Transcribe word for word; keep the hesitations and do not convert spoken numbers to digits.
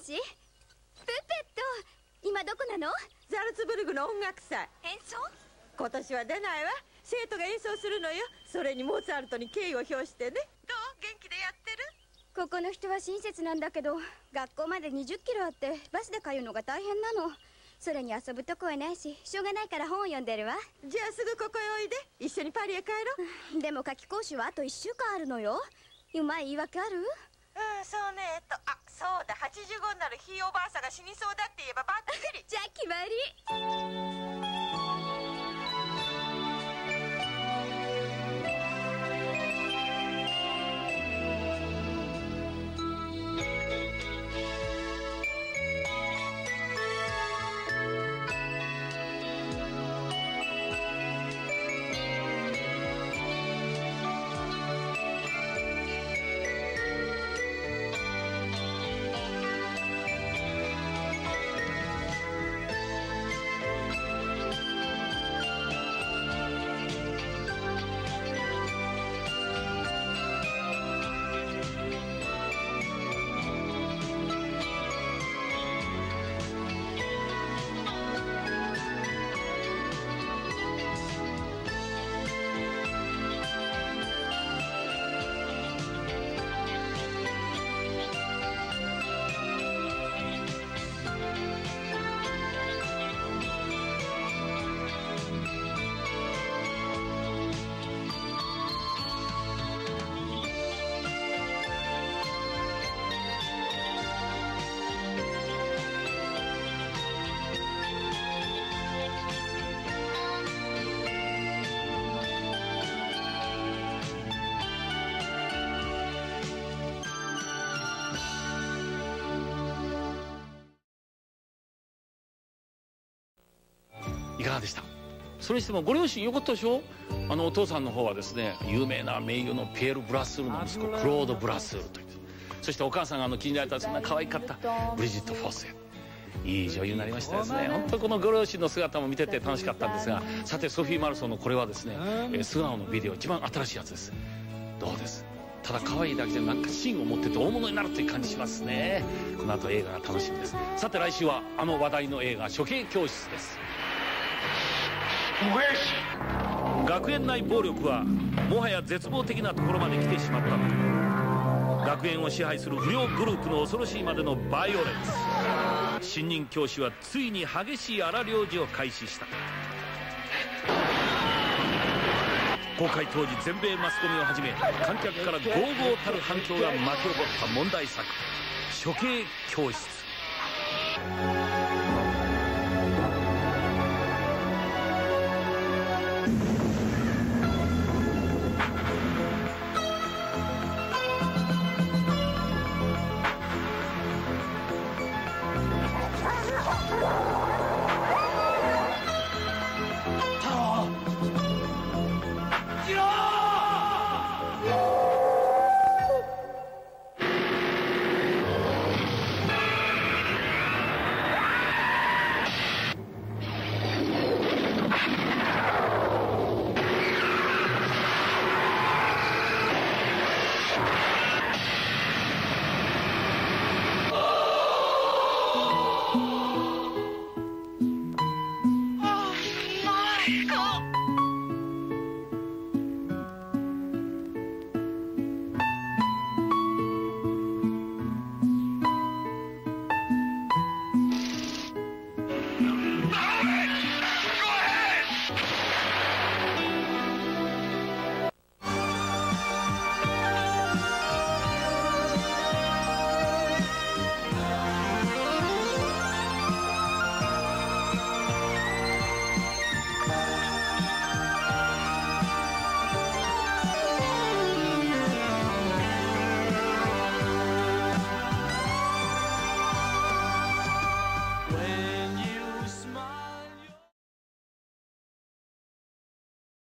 し。プペット、今どこなの？ ザルツブルグの音楽祭。 演奏？ 今年は出ないわ。生徒が演奏するのよ。それにモーツァルトに敬意を表してね。どう？元気でやってる？ ここの人は親切なんだけど、学校までにじゅっキロあってバスで通うのが大変なの。それに遊ぶとこはないし、しょうがないから本を読んでるわ。 じゃあすぐここへおいで。一緒にパリへ帰ろう。 でも夏期講習はあといっしゅうかんあるのよ。うまい言い訳ある？ うん、そうね。えっと、あ、そうだ。はちじゅうごになるひいおばあさんが死にそうだって言えばバッチリ。 じゃあ決まり。 いかがでした？それにしてもご両親よかったでしょ。あのお父さんの方はですね、有名な名優のピエール・ブラスールの息子クロード・ブラスールという、そしてお母さんがあの気に入られたそんな可愛かったブリジット・フォースエ、いい女優になりましたですね。本当このご両親の姿も見てて楽しかったんですが、さてソフィー・マルソンのこれはですね、えー、素顔のビデオ一番新しいやつです。どうです？ただ可愛いだけでなんか芯を持ってて大物になるという感じしますね。この後映画が楽しみです。さて来週はあの話題の映画処刑教室です。学園内暴力はもはや絶望的なところまで来てしまったのだ。学園を支配する不良グループの恐ろしいまでのバイオレンス。新任教師はついに激しい荒療治を開始した。公開当時全米マスコミをはじめ観客からゴーゴーたる反響が巻き起こった問題作処刑教室。 こ